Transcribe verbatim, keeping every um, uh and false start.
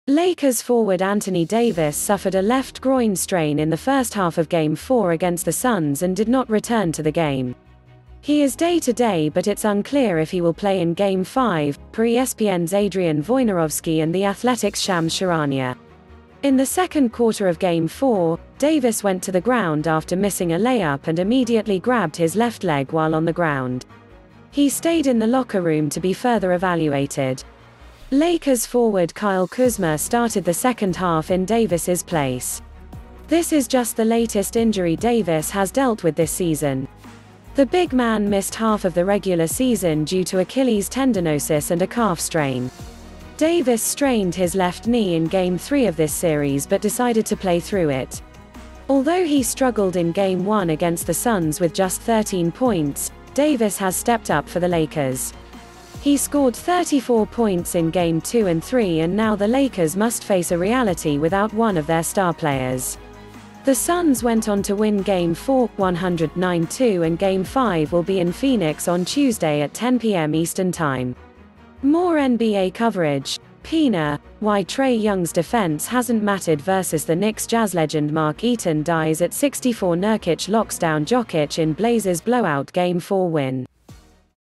Lakers forward Anthony Davis suffered a left groin strain in the first half of Game four against the Suns and did not return to the game. He is day-to-day, but it's unclear if he will play in Game five, per E S P N's Adrian Wojnarowski and The Athletic's Shams Charania. In the second quarter of Game four, Davis went to the ground after missing a layup and immediately grabbed his left leg while on the ground. He stayed in the locker room to be further evaluated. Lakers forward Kyle Kuzma started the second half in Davis's place. This is just the latest injury Davis has dealt with this season. The big man missed half of the regular season due to Achilles tendinosis and a calf strain. Davis strained his left knee in Game three of this series but decided to play through it. Although he struggled in Game one against the Suns with just thirteen points, Davis has stepped up for the Lakers. He scored thirty-four points in Game two and three, and now the Lakers must face a reality without one of their star players. The Suns went on to win Game four, one oh nine two, and Game five will be in Phoenix on Tuesday at ten p m Eastern Time. More N B A coverage. Pina, why Trae Young's defense hasn't mattered versus the KnicksJazz legend Mark Eaton dies at sixty-four. Nurkic locks down Jokic in Blazers Blowout Game four win.